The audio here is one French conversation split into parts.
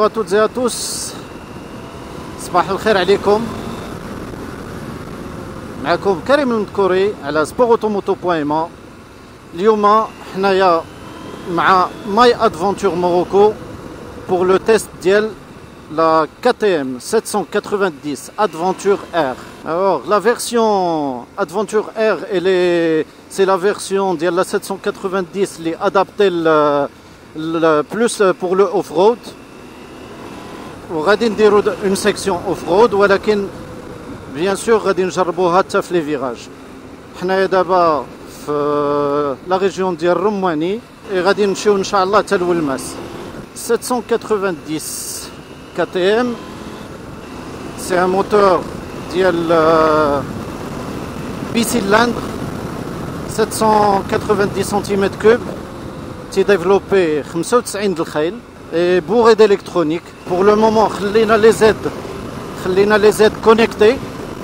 Bonjour à toutes et à tous. صباح الخير عليكم. معكم كريم المذكوري على sporautomoto.ma. اليوم حنايا مع ماي ادفونتور موروكو pour le test ديال la KTM 790 Adventure R. Alors la version Adventure R, c'est la version de la 790 qui est adaptée plus pour le off-road. وغادي نديرو une section off-road ولكن bien sûr غادي نجربوها حتى في لي فيراج. حنايا دابا في لا ريجيون ديال الرماني غادي نمشيو ان شاء الله حتى لولماس. 790 KTM, c'est un moteur bicylindre 790 cm3, qui développé 95 الخيل et bourré d'électronique. Pour le moment, خلينا les Z connectés.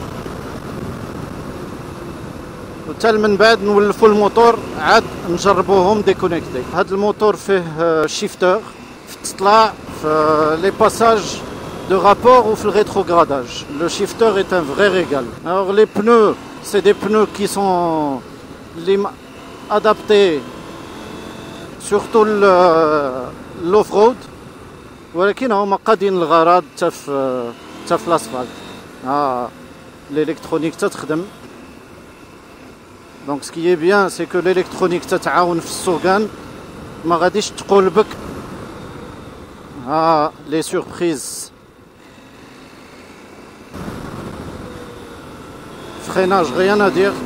وحتى من بعد نولفوا الموتور عاد نجربوهم ديكونيكتي. هذا الموتور فيه شيفتر في التطلع في les passages de rapport ou le rétrogradage. Le shifter est un vrai régal. Alors les pneus, c'est des pneus qui sont adaptés surtout l'off-road. ولكن هما قادين الغرض حتى في الاسفلت. l'électronique تخدم. Donc ce qui est bien, c'est que l'électronique تتعاون في السوقان ما غاديش تقلبك. Les surprises. Freinage, rien à dire.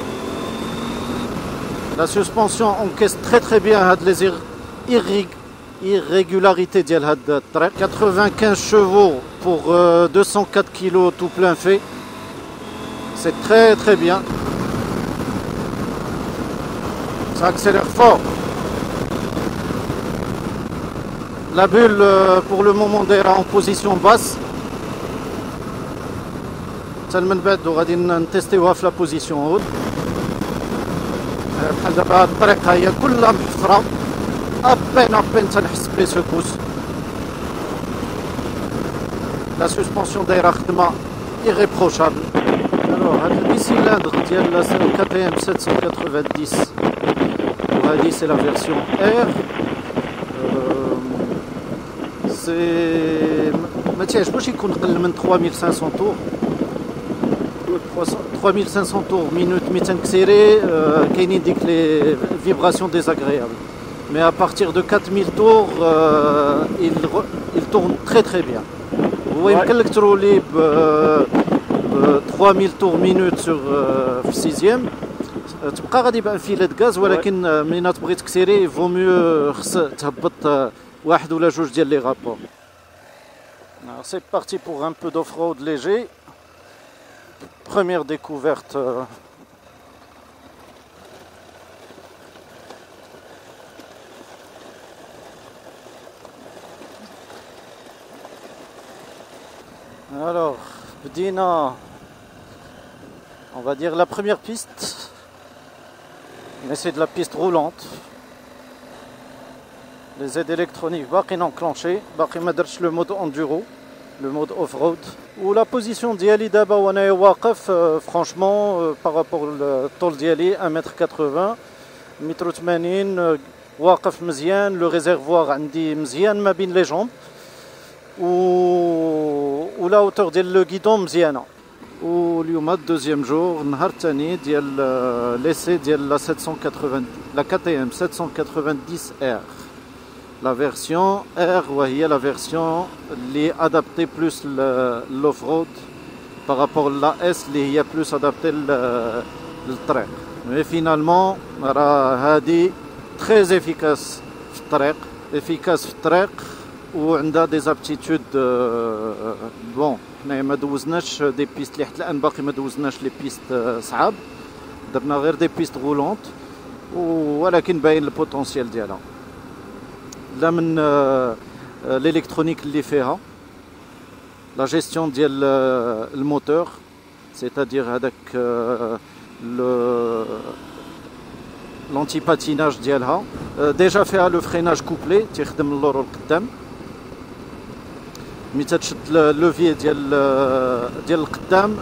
La suspension encaisse très bien les irrégularités de la track. 95 chevaux pour 204 kg tout plein fait. C'est très bien. Ça accélère fort. La bulle pour le moment est en position basse. من بعد غادي نتيستيوها في لا بوزيسيون هود. بحال دابا الطريقه هي كلها محفره ابين تنحس بلي سكوس. لا سسبونسيون دايره خدمه irréprochable. الوغ هاد البيسيلاندر ديال KTM 790 وهادي سي لا فيرسيون R. سي ما تعجبوش يكون قل من 3500 طور. 3500 tours minute ميتين كسيري كاينين ديك لي فيبراسيون désagréables. Mais à partir de 4000 tours il tourne très bien. هو يمكن لك ترولي ب 3000 tours minute في 6ème تبقى غادي يبان فيلات غاز. ولكن ملي تبغي تكسيري فو ميو خص تهبط واحد ولا جوج ديال لي رابور. Alors c'est parti pour un peu d'off-road léger. Première découverte. Alors, بدينا, on va dire la première piste, mais c'est de la piste roulante. Les aides électroniques باقيين enclenchées, باقي ما درتش le mode enduro, le mode off-road. Ou la position ديالي دابا وانا واقف franchement par rapport للطول ديالي 1m80 1m80 واقف مزيان. لو ريزيرفوار عندي مزيان ما بين لي جومب و لا hauteur ديال لو غيدون مزيانه. واليوم الدوزيام جور النهار الثاني ديال ليسي ديال لا 780 لا KTM 790 R. La version R, وهي la version qui est adaptée plus l'off-road par rapport à la S qui est plus adaptée للطريق. Mais finalement, هذه très efficace في الطريق, efficace في الطريق وعندها des aptitudes bon. حنايا ما دوزناش دي بيست اللي حتى الآن باقي ما دوزناش لي بيست صعاب, درنا غير دي بيست غولونت ولكن باين البوتونسيال ديالها. لا من l'électronique اللي فيها la gestion ديال الموتور, c'est-à-dire هذاك l'anti-patinage ديالها. déjà فيها le freinage couplé تيخدم اللور والقدام. ملي تشد اللوفي ديال القدام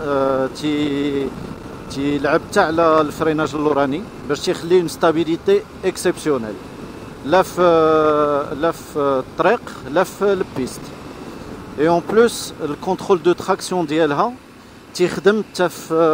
تيلعب حتى على الفريناج اللوراني باش تيخلي اون ستابيليتي اكسبسيونيل لا في الطريق لا في البيست. اي اون بلوس الكونترول دو تراكسيون ديالها تيخدم حتى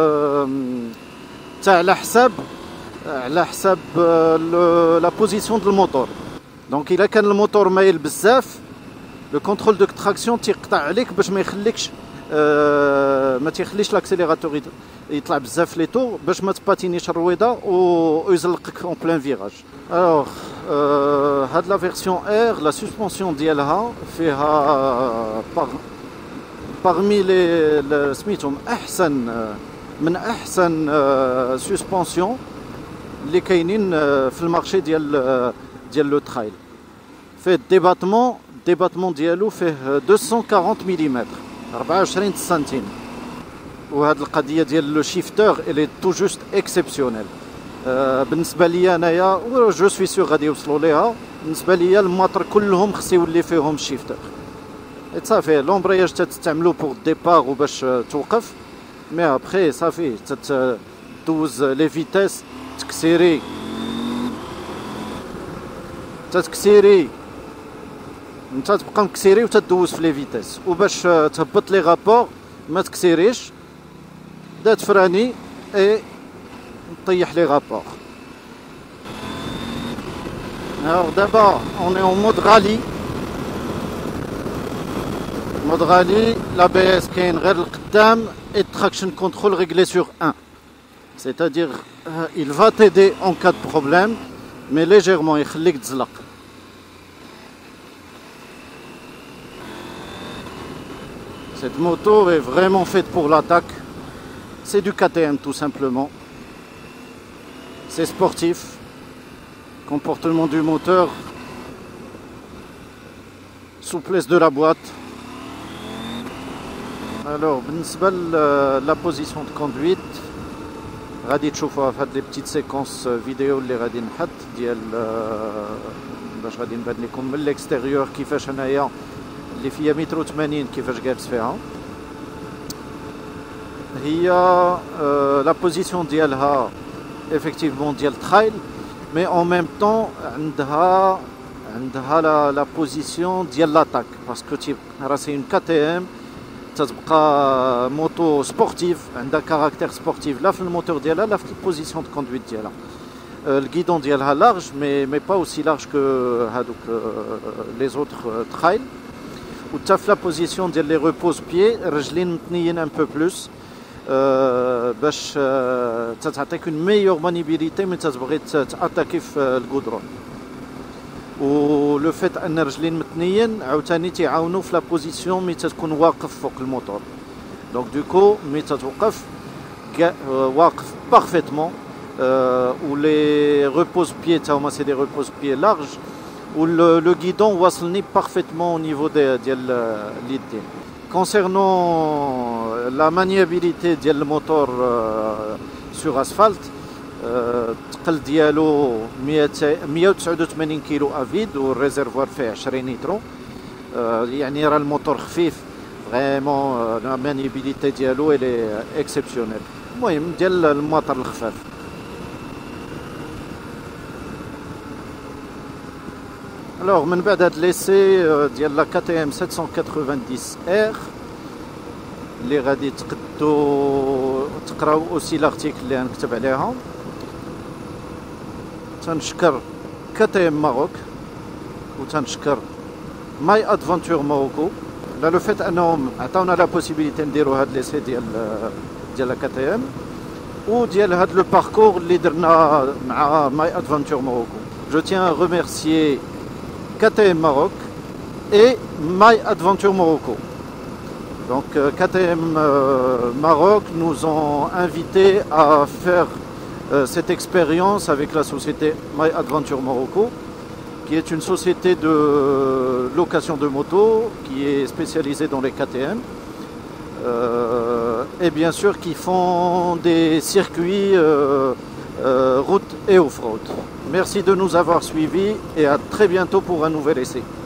على حساب لا بوزيسيون ديال الموتور. دونك الا كان الموتور مايل بزاف لو كونترول دو تراكسيون تيقطع عليك باش ما يخليكش ما تيخليش لاكسيليراتور يطلع بزاف لي طو باش ما تباتينيش الرويضه ويزلقك اون بلان فيراج. الوغ هاد لا فيرسيون ار لا سسبونسيون ديالها فيها parmi les سميتهم من احسن سسبونسيون اللي كاينين في المارشي ديال لو ترايل. فيه الديباتمون ديالو فيه 240 ملم 24 سنتيم. وهاد القضيه ديال لو شيفتور الي تو جوست اكسبسيونيل. بالنسبه ليا انايا و جو سوي سور غادي يوصلوا ليها. بالنسبه ليا الماطر كلهم خص يولي فيهم الشيفتور. صافي لومبرياج تستعملو بوغ ديبار وباش توقف، مي ابخي صافي تدوز لي فيتاس تكسيري انت تبقى مكسيري وتدوز في لي فيتاس، وباش تهبط لي غابور ما تكسيريش دات فراني اي طيح لي غابور. Alors d'abord on est en mode rallye. Mode rallye, l'ABS كاين غير القدام et traction control réglé sur 1. C'est-à-dire il va t'aider en cas de problème mais légèrement يخليك تزلق. Cette moto est vraiment faite pour l'attaque. C'est du KTM tout simplement. C'est sportif. Comportement du moteur. Souplesse de la boîte. Alors, بالنسبة la position de conduite, غادي تشوفوها في هاد لي بتيت سيكونس فيديو اللي غادي نحط ديال باش غادي نبان لكم من الاكستيريور كيفاش انايا اللي فيها 180 كيفاش جالس فيها. هي لا بوزيسيون ديالها effectivement ديال ترايل، مي اون ميم طون عندها لا بوزيسيون ديال لاطاك، باسكو راه سي اون KTM تتبقى موتو سبورتيف، عندها كاركتير سبورتيف لا في الموتور ديالها لا في البوزيسيون دو كوندويت ديالها. الكيدون ديالها لارج مي با اوسي لارج كو هادوك لي زوتر ترايل. وتا في لا بوزيسيون ديال لي روبوز بيي الرجلين متنيين ان بو بلوس باش تعطيك اون ميور مانيبيليتي ملي تبغي تاتاكي في الكودرون. و لو فيت ان رجلين متنيين عاوتاني تيعاونوا في لا بوزيسيون ملي تكون واقف فوق الموتور. دونك دوكو ملي تتوقف واقف بارفيتمون. و لي روبوز بيي تا هما سي دي روبوز بيي لارج، و لو guidon واصلني بارفيتمون au niveau ديال اليدين. Concernant la maniabilité ديال الموتور sur asphalte، الثقل ديالو 189 كيلو افيد والريزرفوار فيه 20 لتر. يعني راه الموتور خفيف فريمون، لا مانيبيليتي ديالو الي اكسبسيونيل. المهم ديال الموتور الخفاف. Alors من بعد هاد ليسي ديال لا KTM 790R اللي غادي تقراو اوسي لارتيكل اللي غنكتب عليها. تنشكر KTM ماروك وتنشكر ماي ادفنتور موروكو على لو فيت انهم عطاونا لا بوسيبيليتي نديرو هاد ليسي ديال لا KTM وديال هاد لو باركور اللي درنا مع ماي ادفنتور موروكو. Je tiens à remercier KTM Maroc et My Adventure Morocco. Donc KTM Maroc nous ont invités à faire cette expérience avec la société My Adventure Morocco, qui est une société de location de moto qui est spécialisée dans les KTM et bien sûr qui font des circuits route et off-road. Merci de nous avoir suivis et à très bientôt pour un nouvel essai.